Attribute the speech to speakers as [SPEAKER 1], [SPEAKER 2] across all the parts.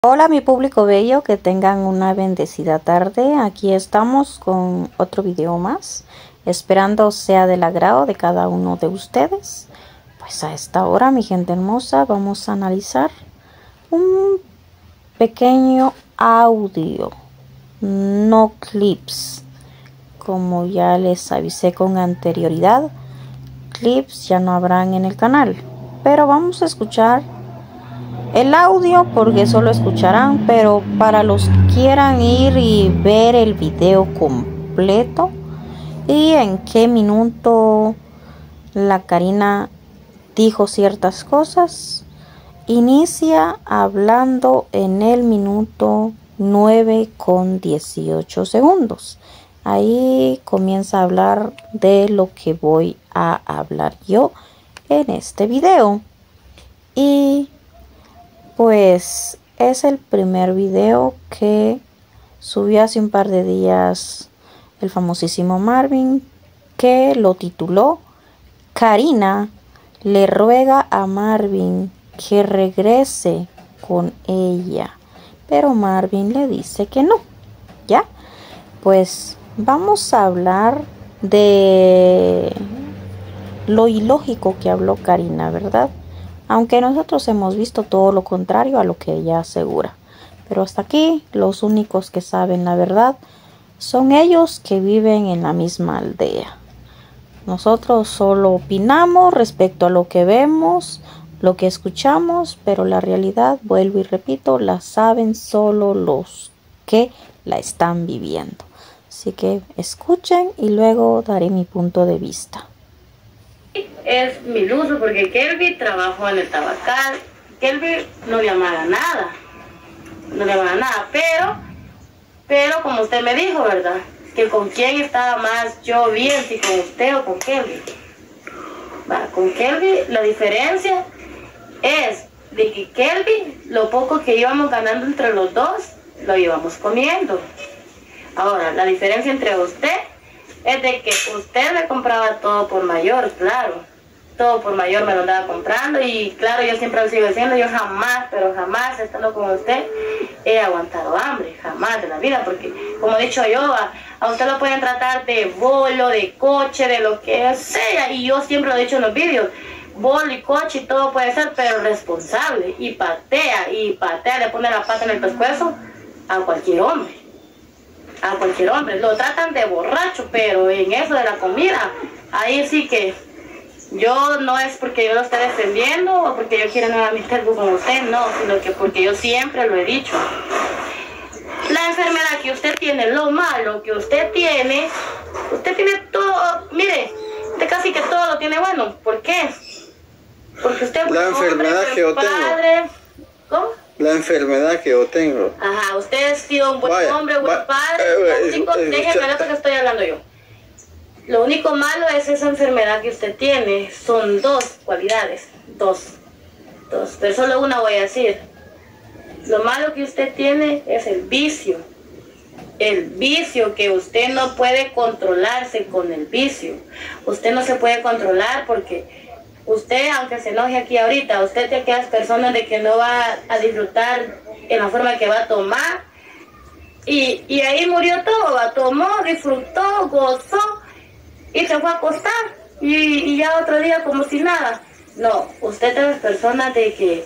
[SPEAKER 1] Hola mi público bello, que tengan una bendecida tarde. Aquí estamos con otro video más, esperando sea del agrado de cada uno de ustedes. Pues a esta hora, mi gente hermosa, vamos a analizar un pequeño audio, no clips. Como ya les avisé con anterioridad, clips ya no habrán en el canal, pero vamos a escuchar el audio porque solo escucharán, pero para los que quieran ir y ver el video completo y en qué minuto la Karina dijo ciertas cosas, inicia hablando en el minuto 9:18. Ahí comienza a hablar de lo que voy a hablar yo en este video. Y pues es el primer video que subió hace un par de días el famosísimo Marvin, que lo tituló Karina le ruega a Marvin que regrese con ella, pero Marvin le dice que no. ¿Ya? Pues vamos a hablar de lo ilógico que habló Karina, ¿verdad? Aunque nosotros hemos visto todo lo contrario a lo que ella asegura. Pero hasta aquí los únicos que saben la verdad son ellos, que viven en la misma aldea. Nosotros solo opinamos respecto a lo que vemos, lo que escuchamos, pero la realidad, vuelvo y repito, la saben solo los que la están viviendo. Así que escuchen y luego daré mi punto de vista.
[SPEAKER 2] Es mi lujo porque Kelby trabajó en el tabacal. Kelby no le amaba nada, pero como usted me dijo, ¿verdad? Que con quién estaba más yo bien, si con usted o con Kelby. Con Kelby la diferencia es de que Kelby, lo poco que íbamos ganando entre los dos, lo íbamos comiendo. Ahora, la diferencia entre usted es de que usted me compraba todo por mayor, claro. Todo por mayor me lo andaba comprando y claro, yo siempre lo sigo diciendo, yo jamás, pero jamás estando con usted he aguantado hambre, jamás de la vida, porque como he dicho yo, a usted lo pueden tratar de bolo, de coche, de lo que sea, y yo siempre lo he dicho en los vídeos, bolo y coche y todo puede ser, pero responsable, y patea, le pone la pata en el pescuezo a cualquier hombre. A cualquier hombre, lo tratan de borracho, pero en eso de la comida, ahí sí que yo no es porque yo lo esté defendiendo o porque yo quiera nuevamente algo con usted, no, sino que porque yo siempre lo he dicho. La enfermedad que usted tiene, lo malo que usted tiene todo, mire, usted casi que todo lo tiene bueno. ¿Por qué? Porque usted
[SPEAKER 3] la enfermedad que yo tengo.
[SPEAKER 2] ¿Cómo?
[SPEAKER 3] La enfermedad que yo tengo.
[SPEAKER 2] Ajá, usted ha sido un buen hombre, buen padre. Déjeme lo que estoy hablando yo. Lo único malo es esa enfermedad que usted tiene. Son dos cualidades. Dos. Pero solo una voy a decir. Lo malo que usted tiene es el vicio. El vicio, que usted no puede controlarse con el vicio. Usted no se puede controlar porque usted, aunque se enoje aquí ahorita, usted te queda personas de que no va a disfrutar en la forma que va a tomar. Y ahí murió todo. Tomó, disfrutó, gozó y se fue a acostar. Y ya otro día como si nada. No, usted es personas de que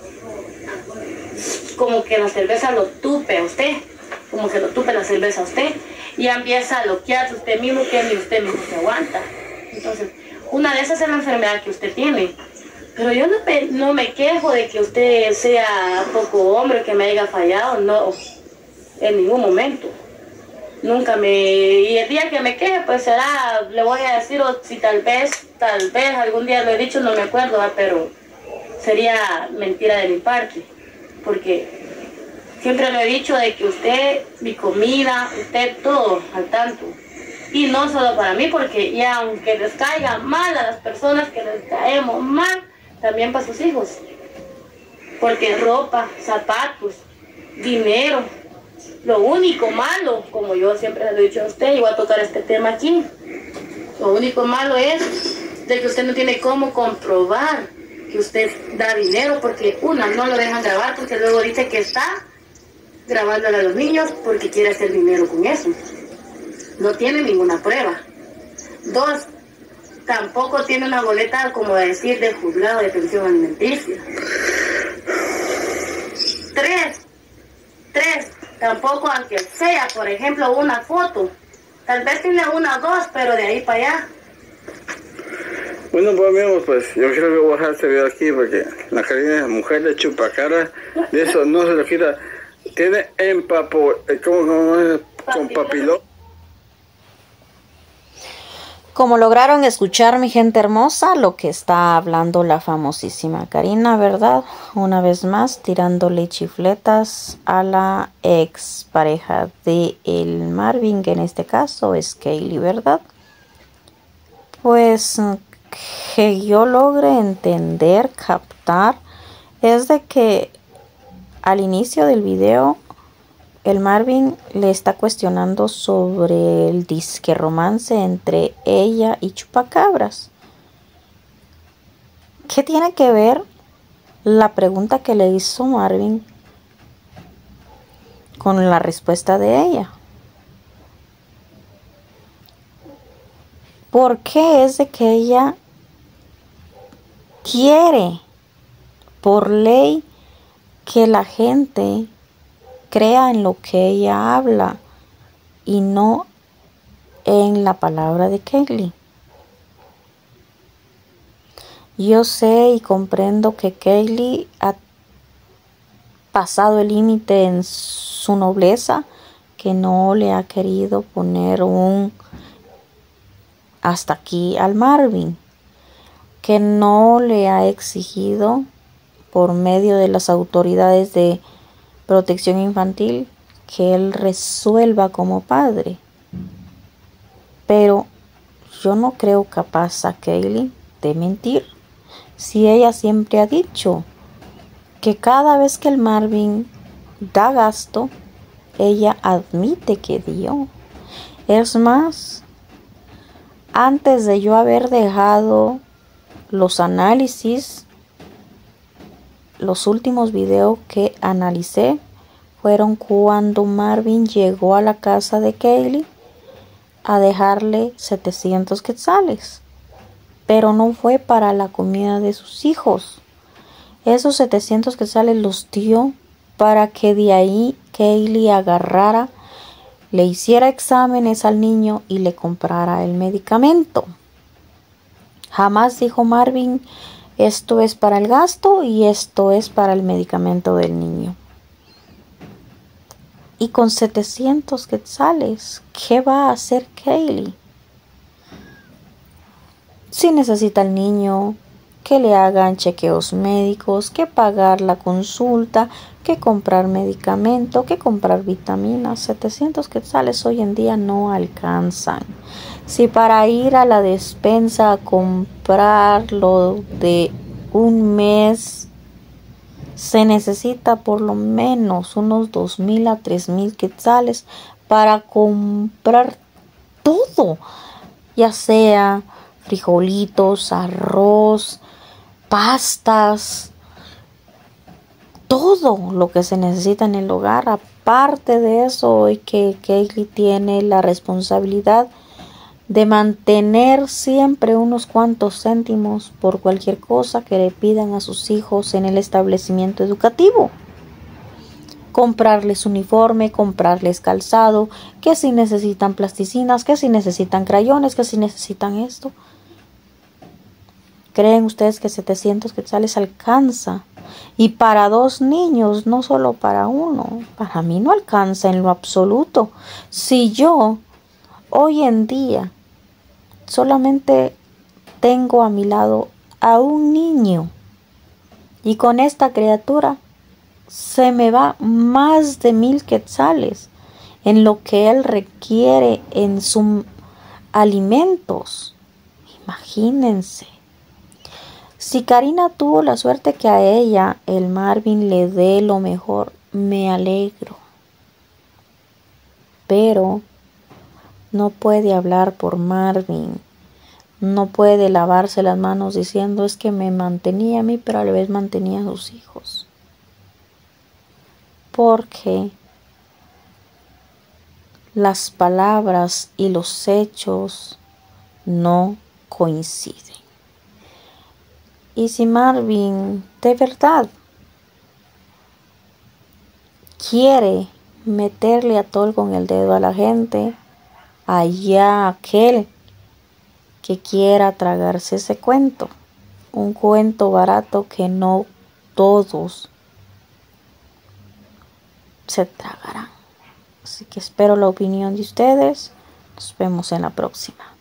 [SPEAKER 2] como que la cerveza lo tupe a usted. Como que lo tupe la cerveza a usted. Y ya empieza a loquearse usted mismo, que ni usted mismo se aguanta. Entonces, una de esas es la enfermedad que usted tiene. Pero yo no me quejo de que usted sea poco hombre, que me haya fallado, no, en ningún momento. Nunca y el día que me queje, pues será, le voy a decir, o si tal vez, algún día lo he dicho, no me acuerdo, pero sería mentira de mi parte. Porque siempre lo he dicho de que usted, mi comida, usted todo al tanto. Y no solo para mí, porque ya aunque les caiga mal a las personas que les caemos mal, también para sus hijos. Porque ropa, zapatos, dinero, lo único malo, como yo siempre le he dicho a usted, y voy a tocar este tema aquí, lo único malo es de que usted no tiene cómo comprobar que usted da dinero, porque una, no lo dejan grabar porque luego dice que está grabándole a los niños porque quiere hacer dinero con eso. No tiene ninguna prueba. 2, tampoco tiene una boleta, como decir, de juzgado de pensión alimenticia. 3, tampoco, aunque sea, por ejemplo, una foto. Tal vez tiene 1 o 2, pero de ahí para allá.
[SPEAKER 3] Bueno, pues amigos, pues yo creo que voy a dejar este video aquí porque la Karina es mujer de chupacara, de eso no se lo quita. Tiene ¿cómo es? Con papilón.
[SPEAKER 1] Como lograron escuchar, mi gente hermosa, lo que está hablando la famosísima Karina, ¿verdad? Una vez más, tirándole chifletas a la ex pareja de el Marvin, que en este caso es Kaylee, ¿verdad? Pues que yo logre entender, captar, es de que al inicio del video el Marvin le está cuestionando sobre el disque romance entre ella y Chupacabras. ¿Qué tiene que ver la pregunta que le hizo Marvin con la respuesta de ella? ¿Por qué es de que ella quiere por ley que la gente crea en lo que ella habla y no en la palabra de Kaylee? Yo sé y comprendo que Kaylee ha pasado el límite en su nobleza, que no le ha querido poner un hasta aquí al Marvin, que no le ha exigido por medio de las autoridades de protección infantil que él resuelva como padre. Pero yo no creo capaz a Kaylee de mentir, si ella siempre ha dicho que cada vez que el Marvin da gasto, ella admite que dio. Es más, antes de yo haber dejado los análisis, los últimos videos que analicé fueron cuando Marvin llegó a la casa de Kaylee a dejarle 700 quetzales. Pero no fue para la comida de sus hijos. Esos 700 quetzales los dio para que de ahí Kaylee agarrara, le hiciera exámenes al niño y le comprara el medicamento. Jamás dijo Marvin, esto es para el gasto y esto es para el medicamento del niño. Y con 700 quetzales, ¿qué va a hacer Kaylee? Si necesita el niño que le hagan chequeos médicos, que pagar la consulta, que comprar medicamento, que comprar vitaminas, 700 quetzales hoy en día no alcanzan. Si para ir a la despensa a comprar lo de un mes se necesita por lo menos unos 2,000 a 3,000 quetzales para comprar todo, ya sea frijolitos, arroz, pastas, todo lo que se necesita en el hogar. Aparte de eso, hoy que Kaylee tiene la responsabilidad de mantener siempre unos cuantos céntimos por cualquier cosa que le pidan a sus hijos en el establecimiento educativo. Comprarles uniforme, comprarles calzado, que si necesitan plasticinas, que si necesitan crayones, que si necesitan esto. ¿Creen ustedes que 700 quetzales alcanza? Y para 2 niños, no solo para uno. Para mí no alcanza en lo absoluto. Si yo hoy en día solamente tengo a mi lado a un niño y con esta criatura se me va más de 1,000 quetzales en lo que él requiere en sus alimentos. Imagínense. Si Karina tuvo la suerte que a ella el Marvin le dé lo mejor, me alegro. Pero no puede hablar por Marvin. No puede lavarse las manos diciendo es que me mantenía a mí, pero a la vez mantenía a sus hijos. Porque las palabras y los hechos no coinciden. Y si Marvin de verdad quiere meterle a tol con el dedo a la gente, allá aquel que quiera tragarse ese cuento, un cuento barato que no todos se tragarán. Así que espero la opinión de ustedes. Nos vemos en la próxima.